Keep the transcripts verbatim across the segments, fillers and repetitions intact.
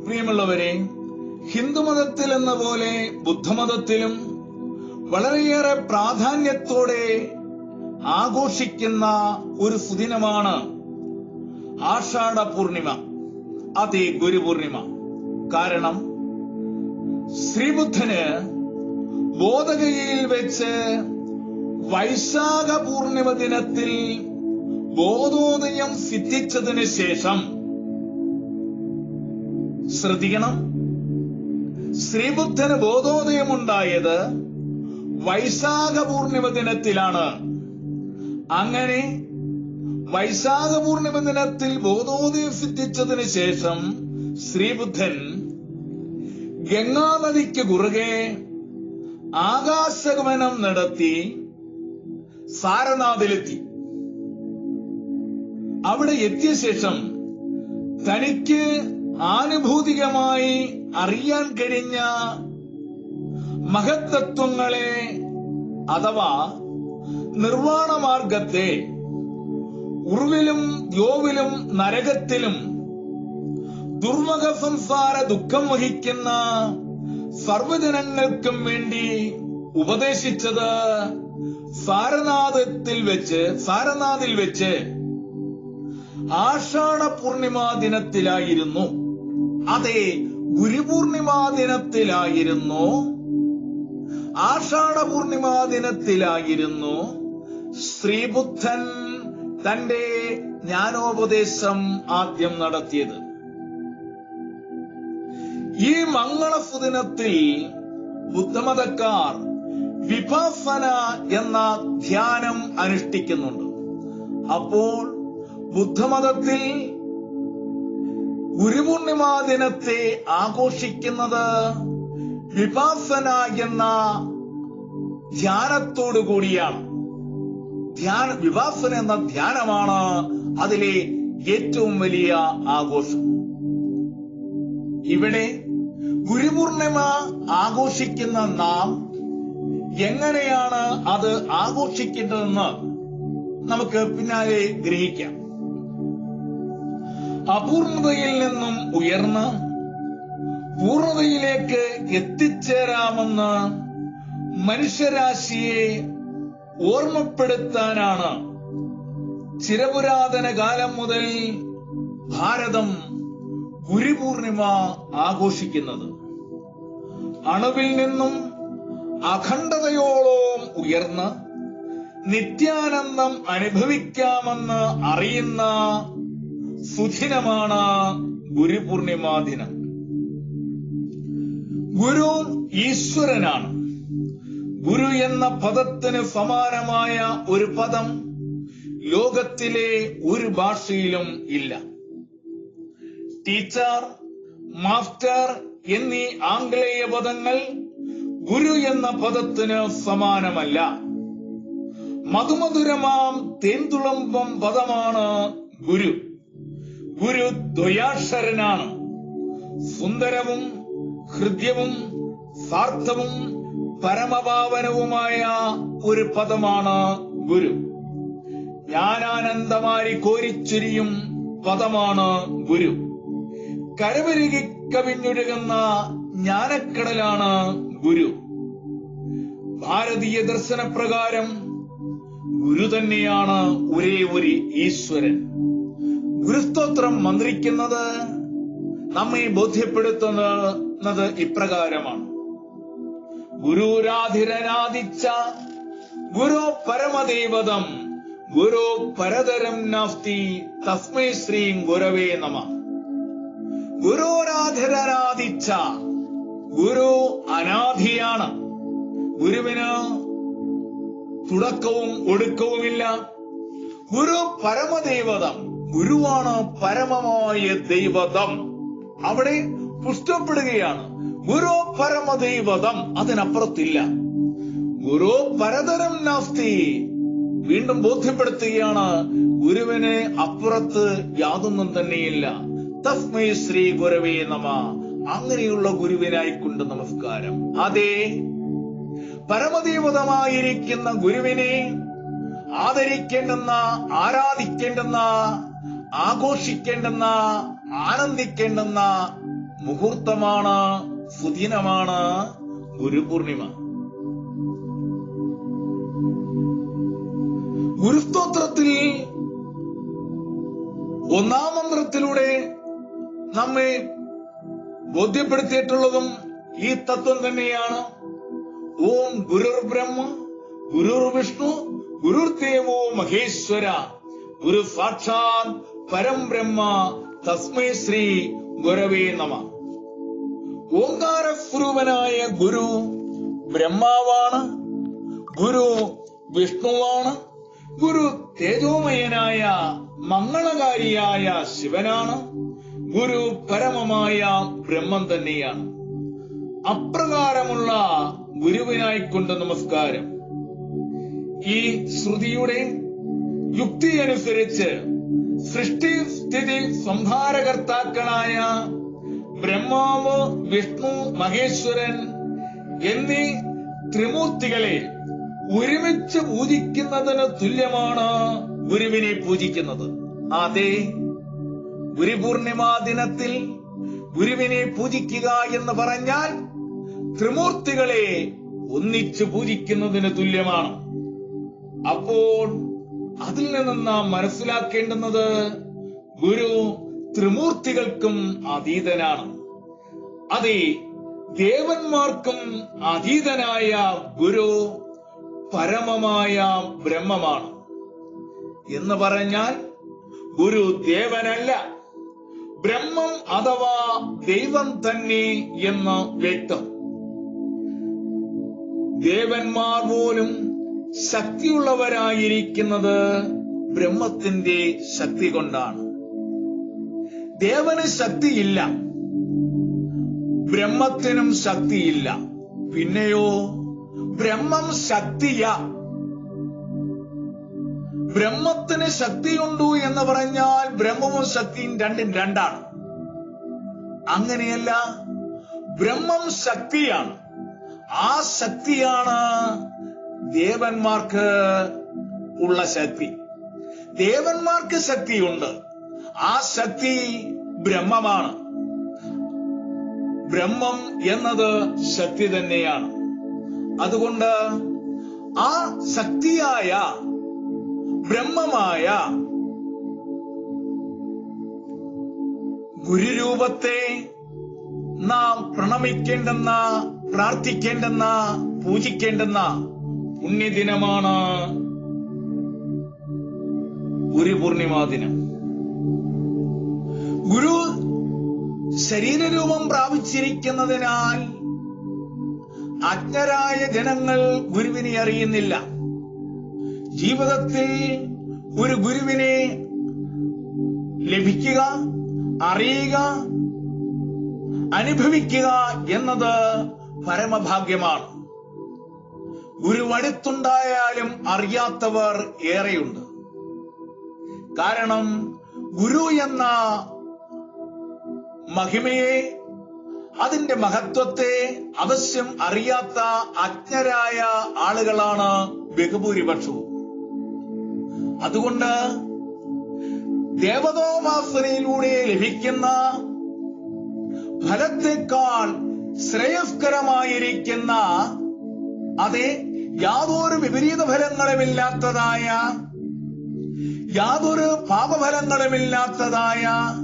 പ്രിയമുള്ളവരെ, ഹിന്ദുമതത്തിൽ എന്ന പോലെ ബുദ്ധമതത്തിലും വളരെയേറെ പ്രാധാന്യത്തോടെ ആഘോഷിക്കുന്ന ഒരു സുദിനമാണ് ആഷാഢ പൂർണിമ, അതെ ഗുരുപൂർണിമ. കാരണം ശ്രീബുദ്ധന് ബോധഗയയിൽ വെച്ച് വൈശാഖ പൂർണിമ ദിനത്തിൽ ബോധോദയം സിദ്ധിച്ചതിന് ശേഷം, ശ്രദ്ധിക്കണം, ശ്രീബുദ്ധന് ബോധോദയമുണ്ടായത് വൈശാഖ പൂർണിമ ദിനത്തിലാണ്. അങ്ങനെ വൈശാഖ പൂർണിമ ദിനത്തിൽ ബോധോദയം സിദ്ധിച്ചതിന് ശേഷം ശ്രീബുദ്ധൻ ഗംഗാനദിക്ക് കുറുകെ ആകാശഗമനം നടത്തി സാരനാഥിലെത്തി. അവിടെ എത്തിയ ശേഷം തനിക്ക് ആനുഭൂതികമായി അറിയാൻ കഴിഞ്ഞ മഹത്തത്വങ്ങളെ അഥവാ നിർവാണ മാർഗത്തെ ഉർവിലും ദ്യോവിലും നരകത്തിലും ദുർമഖ സംസാര ദുഃഖം വഹിക്കുന്ന സർവജനങ്ങൾക്കും വേണ്ടി ഉപദേശിച്ചത് സാരനാഥത്തിൽ വെച്ച് സാരനാഥിൽ വെച്ച് ആഷാഢ പൂർണിമാ ദിനത്തിലായിരുന്നു. അതെ, ഗുരുപൂർണിമാ ദിനത്തിലായിരുന്നു. ആഷാഢ പൂർണിമാ ദിനത്തിലായിരുന്നു ശ്രീബുദ്ധൻ തന്റെ ജ്ഞാനോപദേശം ആദ്യം നടത്തിയത്. ഈ മംഗളസുദിനത്തിൽ ബുദ്ധമതക്കാർ വിപാസന എന്ന ധ്യാനം അനുഷ്ഠിക്കുന്നുണ്ട്. അപ്പോൾ ബുദ്ധമതത്തിൽ ഗുരുപൂർണിമാ ദിനത്തെ ആഘോഷിക്കുന്നത് വിപാസന എന്ന ധ്യാനത്തോടു കൂടിയാണ്. ധ്യാന വിപാസന എന്ന ധ്യാനമാണ് അതിലെ ഏറ്റവും വലിയ ആഘോഷം. ഇവിടെ ഗുരുപൂർണിമ ആഘോഷിക്കുന്ന നാം എങ്ങനെയാണ് അത് ആഘോഷിക്കേണ്ടതെന്ന് നമുക്ക് പിന്നാലെ ഗ്രഹിക്കാം. അപൂർണതയിൽ നിന്നും ഉയർന്ന് പൂർണതയിലേക്ക് എത്തിച്ചേരാമെന്ന് മനുഷ്യരാശിയെ ഓർമ്മപ്പെടുത്താനാണ് ചിരപുരാതന കാലം മുതൽ ഭാരതം ഗുരുപൂർണിമ ആഘോഷിക്കുന്നത്. അണുവിൽ നിന്നും അഖണ്ഡതയോളം ഉയർന്ന് നിത്യാനന്ദം അനുഭവിക്കാമെന്ന് അറിയുന്ന സുദിനമാണ് ഗുരുപൂർണിമാ ദിനം. ഗുരു ഈശ്വരനാണ്. ഗുരു എന്ന പദത്തിന് സമാനമായ ഒരു പദം ലോകത്തിലെ ഒരു ഭാഷയിലും ഇല്ല. ടീച്ചർ, മാസ്റ്റർ എന്നീ ആംഗലേയ പദങ്ങൾ ഗുരു എന്ന പദത്തിന് സമാനമല്ല. മധുമധുരമാം തേൻതുളമ്പം പദമാണ് ഗുരു. ഗുരു ദ്വയാക്ഷരനാണ്. സുന്ദരവും ഹൃദ്യവും സാർത്ഥവും പരമപാവനവുമായ ഒരു പദമാണ് ഗുരു. ജ്ഞാനാനന്ദമാരി കോരിച്ചൊരിയും പദമാണ് ഗുരു. കരവരുകി കവിഞ്ഞൊഴുകുന്ന ജ്ഞാനക്കടലാണ് ഗുരു. ഭാരതീയ ദർശനപ്രകാരം ഗുരു തന്നെയാണ് ഒരേ ഒരു ഈശ്വരൻ. ഗുരുസ്തോത്രം മന്ത്രിക്കുന്നത് നമ്മെ ബോധ്യപ്പെടുത്തുന്നത് ഇപ്രകാരമാണ്: ഗുരുരാധിരനാദിച്ച ഗുരു പരമദേവതം ഗുരു പരതരം നാസ്തി തസ്മൈ ശ്രീ ഗുരവേ നമ. ഗുരുരാധിരനാദിച്ച ഗുരു അനാദിയാണ്. ഗുരുവിന് തുടക്കവും ഒടുക്കവുമില്ല. ഗുരു പരമദേവതം, ഗുരുവാണ് പരമമായ ദൈവതം. അവിടെ പുഷ്ടപ്പെടുകയാണ്. ഗുരു പരമദൈവതം, അതിനപ്പുറത്തില്ല. ഗുരു പരതരം നാസ്തി, വീണ്ടും ബോധ്യപ്പെടുത്തുകയാണ്, ഗുരുവിന് അപ്പുറത്ത് യാതൊന്നും തന്നെയില്ല. തസ്മൈ ശ്രീ ഗുരവേ നമ. അങ്ങനെയുള്ള ഗുരുവിനായിക്കൊണ്ട് നമസ്കാരം. അതെ, പരമദേവതമായിരിക്കുന്ന ഗുരുവിനെ ആദരിക്കേണ്ടെന്ന, ആരാധിക്കേണ്ടെന്ന, ആഘോഷിക്കേണ്ടെന്ന, ആനന്ദിക്കേണ്ടെന്ന മുഹൂർത്തമാണ്, സുദിനമാണ് ഗുരുപൂർണിമ. ഗുരുസ്തോത്രത്തിൽ ഒന്നാം മന്ത്രത്തിലൂടെ നമ്മെ ബോധ്യപ്പെടുത്തിയിട്ടുള്ളതും ഈ തത്വം തന്നെയാണ്. ഓം ഗുരുർ ബ്രഹ്മ ഗുരുർ വിഷ്ണു ഗുരുർ ദേവോ മഹേശ്വര ഗുരു സാക്ഷാത് പരം ബ്രഹ്മ തസ്മൈ ശ്രീ ഗുരവേ നമ. ഓംകാരസ്വരൂപനായ ഗുരു ബ്രഹ്മാവാണ്, ഗുരു വിഷ്ണുവാണ്, ഗുരു തേജോമയനായ മംഗളകാരിയായ ശിവനാണ്, ഗുരു പരമമായ ബ്രഹ്മം തന്നെയാണ്. അപ്രകാരമുള്ള ഗുരുവിനായിക്കൊണ്ട് നമസ്കാരം. ഈ ശ്രുതിയുടെ യുക്തി അനുസരിച്ച് സൃഷ്ടി സ്ഥിതി സംഹാരകർത്താക്കളായ ബ്രഹ്മാവ്, വിഷ്ണു, മഹേശ്വരൻ എന്നീ ത്രിമൂർത്തികളെ ഒരുമിച്ച് പൂജിക്കുന്നതിന് തുല്യമാണ് ഗുരുവിനെ പൂജിക്കുന്നത്. അതെ, ഗുരുപൂർണിമാ ദിനത്തിൽ ഗുരുവിനെ പൂജിക്കുക എന്ന് പറഞ്ഞാൽ ത്രിമൂർത്തികളെ ഒന്നിച്ചു പൂജിക്കുന്നതിന് തുല്യമാണ്. അപ്പോൾ അതിൽ നിന്ന് നാം മനസ്സിലാക്കേണ്ടുന്നത് ഗുരു ത്രിമൂർത്തികൾക്കും അതീതനാണ്. അതെ, ദേവന്മാർക്കും അതീതനായ ഗുരു പരമമായ ബ്രഹ്മമാണ്. എന്ന് പറഞ്ഞാൽ ഗുരു ദേവനല്ല, ബ്രഹ്മം അഥവാ ദൈവം തന്നെ എന്ന് വ്യക്തം. ദേവന്മാർ പോലും ശക്തിയുള്ളവരായിരിക്കുന്നത് ബ്രഹ്മത്തിന്റെ ശക്തി കൊണ്ടാണ്. ദേവന് ശക്തിയില്ല, ബ്രഹ്മത്തിനും ശക്തിയില്ല. പിന്നെയോ ബ്രഹ്മം ശക്തിയാ. ബ്രഹ്മത്തിന് ശക്തിയുണ്ടു എന്ന് പറഞ്ഞാൽ ബ്രഹ്മവും ശക്തിയും രണ്ടും രണ്ടാണ്. അങ്ങനെയല്ല, ബ്രഹ്മം ശക്തിയാണ്. ആ ശക്തിയാണ് ദേവന്മാർക്ക് ഉള്ള ശക്തി. ദേവന്മാർക്ക് ശക്തിയുണ്ട്, ആ ശക്തി ബ്രഹ്മമാണ്. ബ്രഹ്മം എന്നത് ശക്തി തന്നെയാണ്. അതുകൊണ്ട് ആ ശക്തിയായ ബ്രഹ്മമായ ഗുരുരൂപത്തെ നാം പ്രണമിക്കേണ്ടെന്ന, പ്രാർത്ഥിക്കേണ്ടെന്ന, പൂജിക്കേണ്ടെന്ന പുണ്യദിനമാണ് ഗുരുപൂർണിമാ ദിനം. ഗുരു ശരീരരൂപം പ്രാപിച്ചിരിക്കുന്നതിനാൽ അജ്ഞരായ ജനങ്ങൾ ഗുരുവിനെ അറിയുന്നില്ല. ജീവിതത്തിൽ ഒരു ഗുരുവിനെ ലഭിക്കുക, അറിയുക, അനുഭവിക്കുക എന്നത് പരമഭാഗ്യമാണ്. ഗുരുവടുത്തുണ്ടായാലും അറിയാത്തവർ ഏറെയുണ്ട്. കാരണം ഗുരു എന്ന മഹിമയെ, അതിന്റെ മഹത്വത്തെ അവശ്യം അറിയാത്ത അജ്ഞരായ ആളുകളാണ് ബഹുഭൂരിപക്ഷവും. അതുകൊണ്ട് ദേവതോപാസനയിലൂടെ ലഭിക്കുന്ന ഫലത്തെക്കാൾ ശ്രേയസ്കരമായിരിക്കുന്ന, അതെ, യാതൊരു വിപരീത ഫലങ്ങളുമില്ലാത്തതായ, യാതൊരു പാപഫലങ്ങളുമില്ലാത്തതായ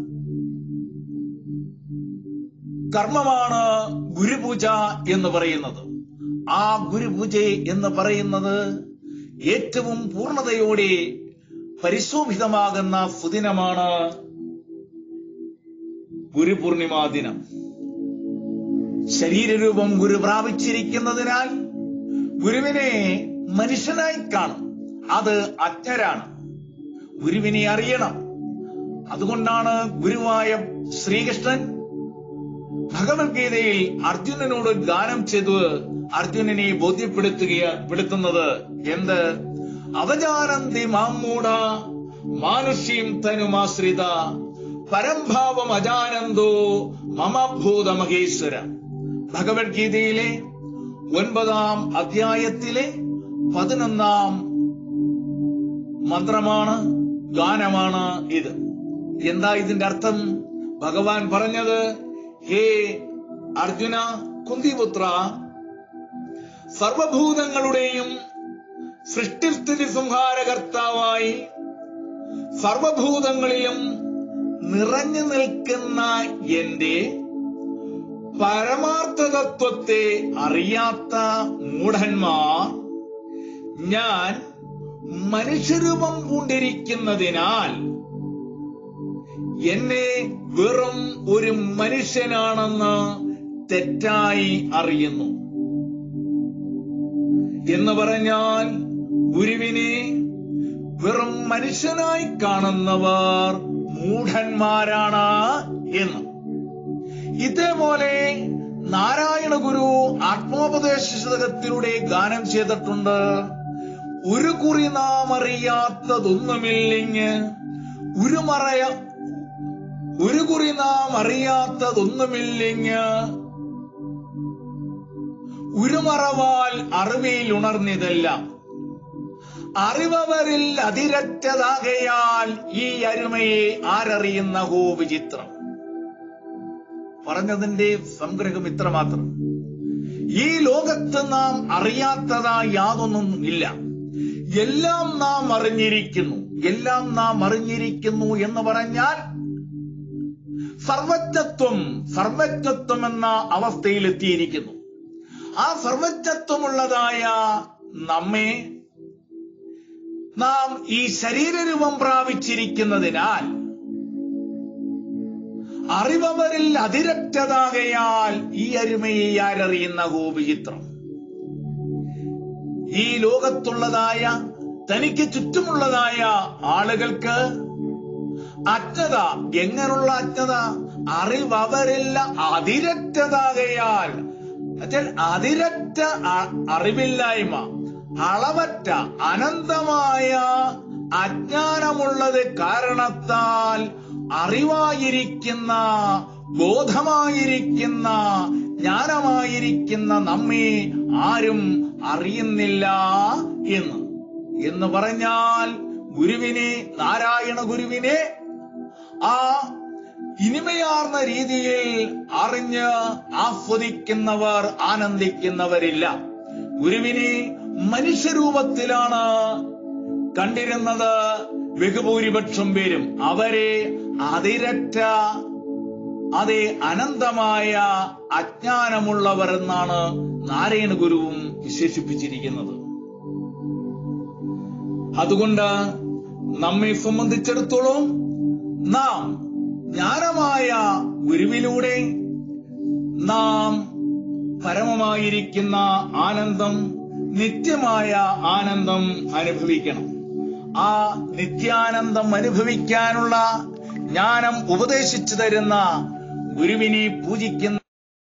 കർമ്മമാണ് ഗുരുപൂജ എന്ന് പറയുന്നത്. ആ ഗുരുപൂജ എന്ന് പറയുന്നത് ഏറ്റവും പൂർണ്ണതയോടെ പരിശോഭിതമാകുന്ന സുദിനമാണ് ഗുരുപൂർണിമാ ദിനം. ശരീരരൂപം ഗുരു പ്രാപിച്ചിരിക്കുന്നതിനാൽ ഗുരുവിനെ മനുഷ്യനായി കാണും. അത് അജ്ഞരാണ്. ഗുരുവിനെ അറിയണം. അതുകൊണ്ടാണ് ഗുരുവായ ശ്രീകൃഷ്ണൻ ഭഗവത്ഗീതയിൽ അർജുനനോട് ഗാനം ചെയ്ത് അർജുനനെ ബോധ്യപ്പെടുത്തുകപ്പെടുത്തുന്നത് എന്ത്? അവജാനന്തി മാമൂഢ മാനുഷ്യം തനുമാശ്രിത പരംഭാവം അജാനന്ദോ മമഭൂത മഹേശ്വര. ഭഗവത്ഗീതയിലെ ഒൻപതാം അധ്യായത്തിലെ പതിനൊന്നാം മന്ത്രമാണ്, ഗാനമാണ് ഇത്. എന്താ ഇതിന്റെ അർത്ഥം? ഭഗവാൻ പറഞ്ഞത്, ഹേ അർജുന, കുന്തിപുത്ര, സർവഭൂതങ്ങളുടെയും സൃഷ്ടിസ്ഥിതി സംഹാരകർത്താവായി സർവഭൂതങ്ങളിലും നിറഞ്ഞു നിൽക്കുന്ന എന്റെ പരമാർത്ഥ തത്വത്തെ അറിയാത്ത മൂഢന്മാർ ഞാൻ മനുഷ്യരൂപം പൂണ്ടിരിക്കുന്നതിനാൽ എന്നെ വെറും ഒരു മനുഷ്യനാണെന്ന് തെറ്റായി അറിയുന്നു. എന്ന് പറഞ്ഞാൽ ഗുരുവിനെ വെറും മനുഷ്യനായി കാണുന്നവർ മൂഢന്മാരാണ് എന്ന്. ഇതേപോലെ നാരായണ ഗുരു ആത്മോപദേശ ശതകത്തിലൂടെ ഗാനം ചെയ്തിട്ടുണ്ട്. ഒരു കുറി നാം അറിയാത്തതൊന്നുമില്ലെന്ന് ഒരു മറയ ഒരു കുറി നാം അറിയാത്തതൊന്നുമില്ലെന്ന് ഒരു മറവാൽ അറിവിൽ ഉണർന്നിതെല്ലാം അറിവവരിൽ അതിരറ്റതാകയാൽ ഈ അരുമയെ ആരറിയുന്നഹോ വിചിത്രം. പറഞ്ഞതിന്റെ സംഗ്രഹം ഇത്രമാത്രം. ഈ ലോകത്ത് നാം അറിയാത്തതായി യാതൊന്നും ഇല്ല. എല്ലാം നാം അറിഞ്ഞിരിക്കുന്നു. എല്ലാം നാം അറിഞ്ഞിരിക്കുന്നു എന്ന് പറഞ്ഞാൽ സർവജ്ഞത്വം സർവജ്ഞത്വം എന്ന അവസ്ഥയിലെത്തിയിരിക്കുന്നു. ആ സർവജ്ഞത്വമുള്ളതായ നമ്മെ നാം ഈ ശരീരരൂപം പ്രാപിച്ചിരിക്കുന്നതിനാൽ അറിവവരിൽ അതിരറ്റതാകയാൽ ഈ അരുമയെ ആരറിയുന്നഹോ വിചിത്രം. ഈ ലോകത്തുള്ളതായ തനിക്ക് ചുറ്റുമുള്ളതായ ആളുകൾക്ക് അജ്ഞത. എങ്ങനെയുള്ള അജ്ഞത? അറിവവരില്ല അതിരറ്റതാകയാൽ. അതിരറ്റ അറിവില്ലായ്മ, അളവറ്റ അനന്തമായ അജ്ഞാനമുള്ളത് കാരണത്താൽ അറിവായിരിക്കുന്ന, ബോധമായിരിക്കുന്ന, ജ്ഞാനമായിരിക്കുന്ന നമ്മെ ആരും അറിയുന്നില്ല എന്ന് എന്ന് പറഞ്ഞാൽ ഗുരുവിനെ, നാരായണ ഗുരുവിനെ ആ ഇനിമയാർന്ന രീതിയിൽ അറിഞ്ഞ് ആസ്വദിക്കുന്നവർ, ആനന്ദിക്കുന്നവരില്ല. ഗുരുവിനെ മനുഷ്യരൂപത്തിലാണ് കണ്ടിരുന്നത് ബഹുഭൂരിപക്ഷം പേരും. അവരെ അതിരറ്റ, അതേ അനന്തമായ അജ്ഞാനമുള്ളവർ എന്നാണ് നാരായണ ഗുരുവും വിശേഷിപ്പിച്ചിരിക്കുന്നത്. അതുകൊണ്ട് നമ്മെ സംബന്ധിച്ചിടത്തോളം നാം ജ്ഞാനമായ ഗുരുവിലൂടെ നാം പരമമായിരിക്കുന്ന ആനന്ദം, നിത്യമായ ആനന്ദം അനുഭവിക്കണം. ആ നിത്യാനന്ദം അനുഭവിക്കാനുള്ള ജ്ഞാനം ഉപദേശിച്ചു തരുന്ന ഗുരുവിനെ പൂജിക്കുന്ന